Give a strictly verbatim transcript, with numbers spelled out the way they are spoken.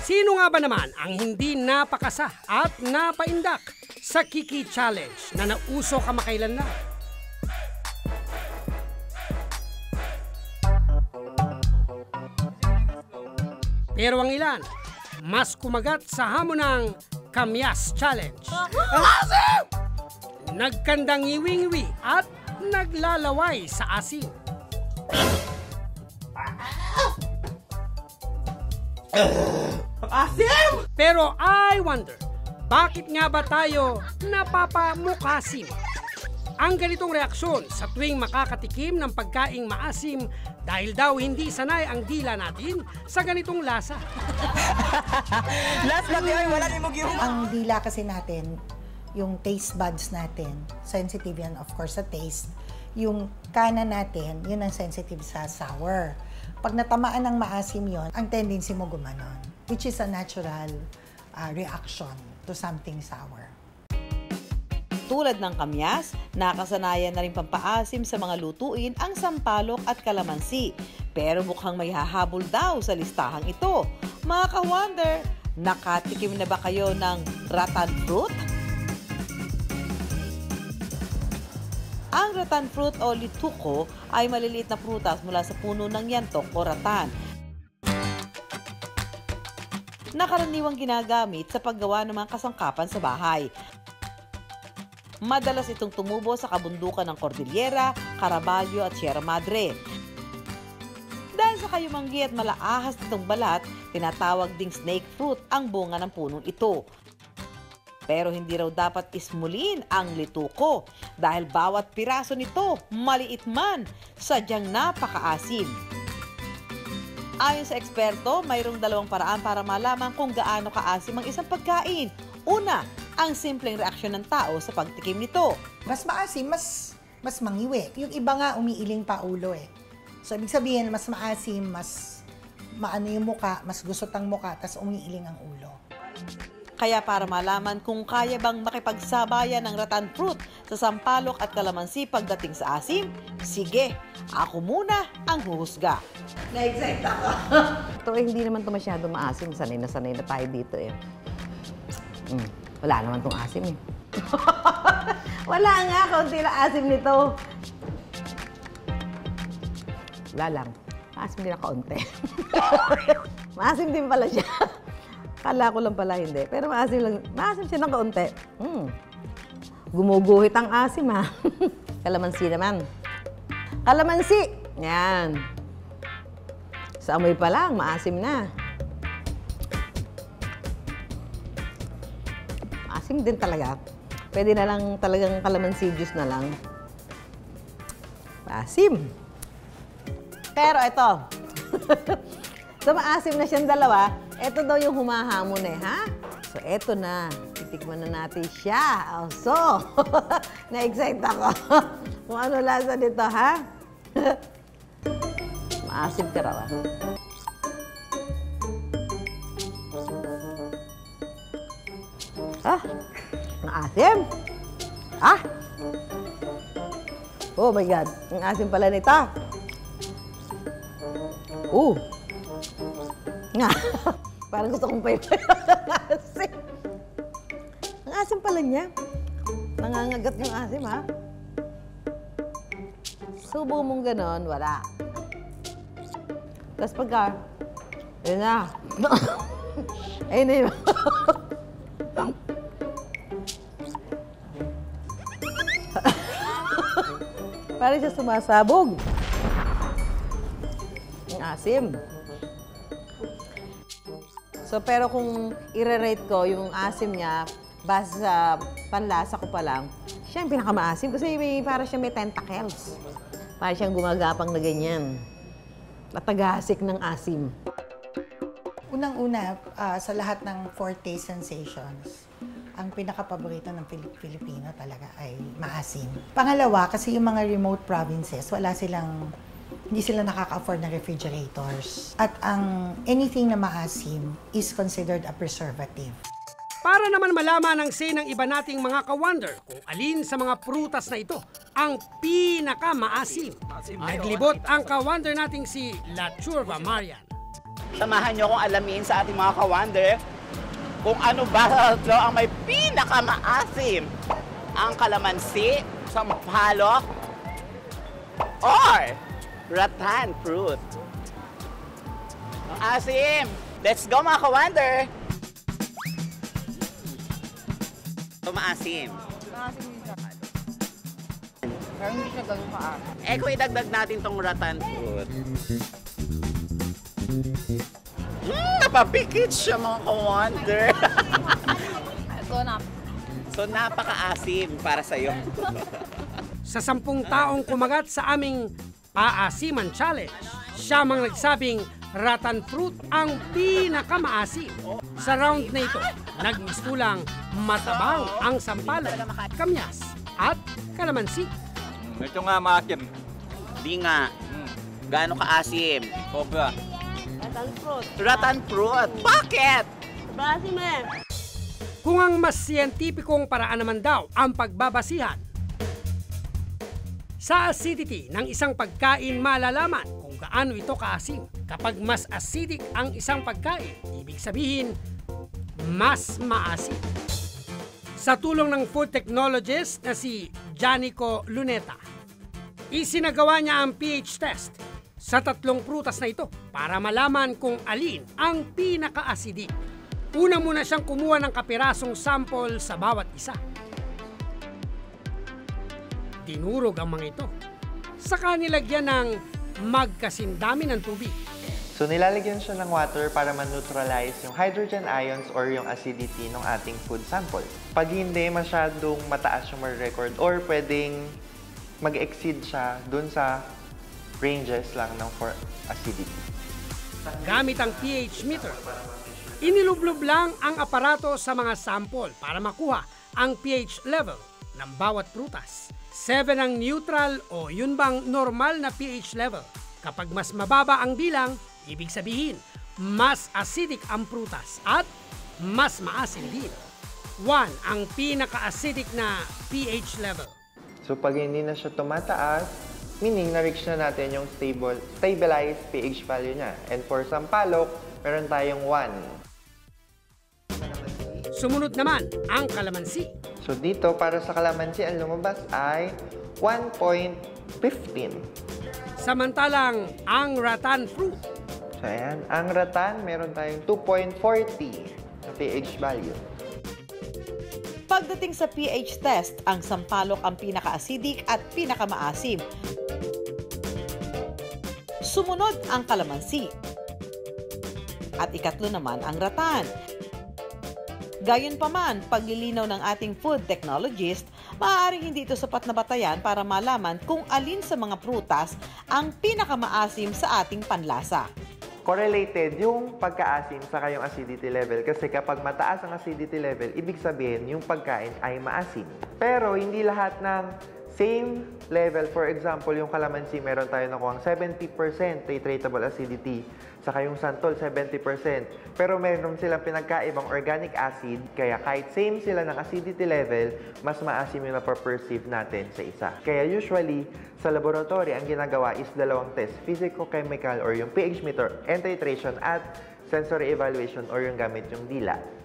Sino nga ba naman ang hindi napakasa at napaindak sa Kiki Challenge na nauso kamakailan na? Pero ang ilan, mas kumagat sa hamon ng Kamyas Challenge. Asim! Nagkandang iwi-iwi at naglalaway sa asim. Asim! Pero I wonder, bakit nga ba tayo napapamukasim? Ang ganitong reaksyon sa tuwing makakatikim ng pagkaing maasim dahil daw hindi sanay ang dila natin sa ganitong lasa. Last lang yun, wala ni Mugyong. Ang dila kasi natin, yung taste buds natin, sensitive yan of course sa taste. Yung kanan natin, yun ang sensitive sa sour. Pag natamaan ng maasim yon, ang tendency mo gumanon, which is a natural uh, reaction to something sour. Tulad ng kamyas, nakasanayan na rin pampaasim sa mga lutuin ang sampalok at kalamansi. Pero mukhang may hahabol daw sa listahang ito. Mga ka-wonder, nakatikim na ba kayo ng rattan fruit? Ang rattan fruit o lituko ay maliliit na prutas mula sa puno ng yantok o rattan. Nakaraniwang ginagamit sa paggawa ng mga kasangkapan sa bahay. Madalas itong tumubo sa kabundukan ng Cordillera, Caraballo at Sierra Madre. Dahil sa kayumanggi at malaahas nitong balat, tinatawag ding snake fruit ang bunga ng punong ito. Pero hindi raw dapat ismulin ang lituko dahil bawat piraso nito, maliit man, sadyang napakaasim. Ayon sa eksperto, mayroong dalawang paraan para malaman kung gaano kaasim ang isang pagkain. Una, ang simpleng reaksyon ng tao sa pagtikim nito. Mas maasim, mas, mas mangiwi. Yung iba nga umiiling pa ulo eh. So, ibig sabihin, mas maasim, mas maano yung muka, mas gusot ang muka, tas umiiling ang ulo. Kaya para malaman kung kaya bang makipagsabayan ng rattan fruit sa sampalok at kalamansi pagdating sa asim, sige, ako muna ang huhusga. Na-excite ako. Ito eh, hindi naman ito masyado maasim. Sanay na sanay na tayo dito eh. Mm, wala naman itong asim eh. Wala nga, kaunti lang asim nito. Wala lang. Maasim din na kaunti. Maasim din pala siya. Kala ko lang pala hindi. Pero maasim lang. Maasim siya ng kaunti. Mm. Gumuguhit ang asim ha. Kalamansi naman. Kalamansi! Yan. Sa amoy pa lang, maasim na. Maasim din talaga. Pwede na lang talagang kalamansi juice na lang. Maasim. Pero ito. So maasim na siyang dalawa. Ito daw yung humahamon eh, ha? So eto na. Titikman na natin siya. So, na-excite ako. Kung ano lasa nito, ha? Maasim ka raw, ah. Ah, ang asim. Ah! Oh my God, ang asim pala nito. Uh! Nga, parang gusto kong paypay ang asim. Ang asim pala niya. Nangangagat yung asim, ha? Subo mong ganon, wala. Tapos pagka, yun na. Ayun na yun. Parang siya sumasabog. Ang asim. So, pero kung i-rate ko yung asim niya, base sa panlasa ko pa lang, siya yung pinakamaasim kasi may, parang siya may tentacles. Parang siyang gumagapang na ganyan. Natagasik ng asim. Unang-una, uh, sa lahat ng four taste sensations, ang pinaka-paborito ng Pilip Pilipino talaga ay maasim. Pangalawa, kasi yung mga remote provinces, wala silang, hindi sila nakaka-afford ng refrigerators. At ang anything na maasim is considered a preservative. Para naman malaman ang say ng iba nating mga ka-wonder kung alin sa mga prutas na ito ang pinaka-maasim. Naglibot ang ka-wonder nating si La Churva Marian. Samahan niyo akong alamin sa ating mga ka-wonder kung ano ba sa tatlo ang may pinakamaasim. Ang kalamansi, sampalok, or rattan fruit. Ang asim! Let's go mga ka-wonder! Maasim. Maasim din siya. Pero hindi siya ganun maasim. Eh kung idagdag natin tong rattan fruit. Hmm, napapikit siya mga ka-wonder. Ito na. So napaka-asim para sa'yo. Sa sampung taong kumagat sa aming Paasiman Challenge, siya mang nagsabing rattan fruit ang pinakamaasim. Sa round na ito, nagmistulang matabang ang sampalok, kamyas at kalamansi. Ito nga maasim. Di nga. Gaano ka-asim? Sobra. Rattan fruit. Rattan fruit. Bakit? Maasim eh. Kung ang mas siyentipikong paraan naman daw ang pagbabasihan, sa acidity ng isang pagkain malalaman kung gaano ito kaasim. Kapag mas acidic ang isang pagkain, ibig sabihin, mas maasim. Sa tulong ng food technologist na si Janico Luneta, isinagawa niya ang pH test sa tatlong prutas na ito para malaman kung alin ang pinaka-acidic. Una muna siyang kumuha ng kapirasong sample sa bawat isa. Dinurog ang mga ito. Saka nilagyan ng magkasindami ng tubig. So nilalagyan siya ng water para ma-neutralize yung hydrogen ions or yung acidity ng ating food sample. Pag hindi masyadong mataas yung ma-record or pwedeng mag-exceed siya dun sa ranges lang ng for acidity. Gamit ang pH meter, inilublob lang ang aparato sa mga sample para makuha ang pH level ng bawat prutas. seven ang neutral o yun bang normal na pH level. Kapag mas mababa ang bilang, ibig sabihin, mas acidic ang prutas at mas maasim din. one ang pinaka-acidic na pH level. So pag hindi na siya tumataas, meaning na-reach na natin yung stable, stabilized pH value niya. And for sampalok, meron tayong one. Sumunod naman ang kalamansi. So dito, para sa kalamansi, ang lumabas ay one point one five. Samantalang ang rattan fruit, So ayan, ang rattan, meron tayong two point four zero na pH value. Pagdating sa pH test, ang sampalok ang pinaka-acidic at pinakamaasim. Sumunod ang kalamansi. At ikatlo naman ang rattan. Gayunpaman, paglilinaw ng ating food technologist, maaaring hindi ito sapat na batayan para malaman kung alin sa mga prutas ang pinakamaasim sa ating panlasa. Correlated yung pagkaasim sa kayong acidity level kasi kapag mataas ang acidity level, ibig sabihin yung pagkain ay maasim. Pero hindi lahat ng same level. For example, yung kalamansi, meron tayo nakuha seventy percent titratable acidity. Saka yung santol, seventy percent. Pero meron silang pinagkaibang organic acid, kaya kahit same sila ng acidity level, mas maasim yung napaperceive natin sa isa. Kaya usually, sa laboratory, ang ginagawa is dalawang test, physico-chemical or yung pH meter and titration at sensory evaluation or yung gamit yung dila.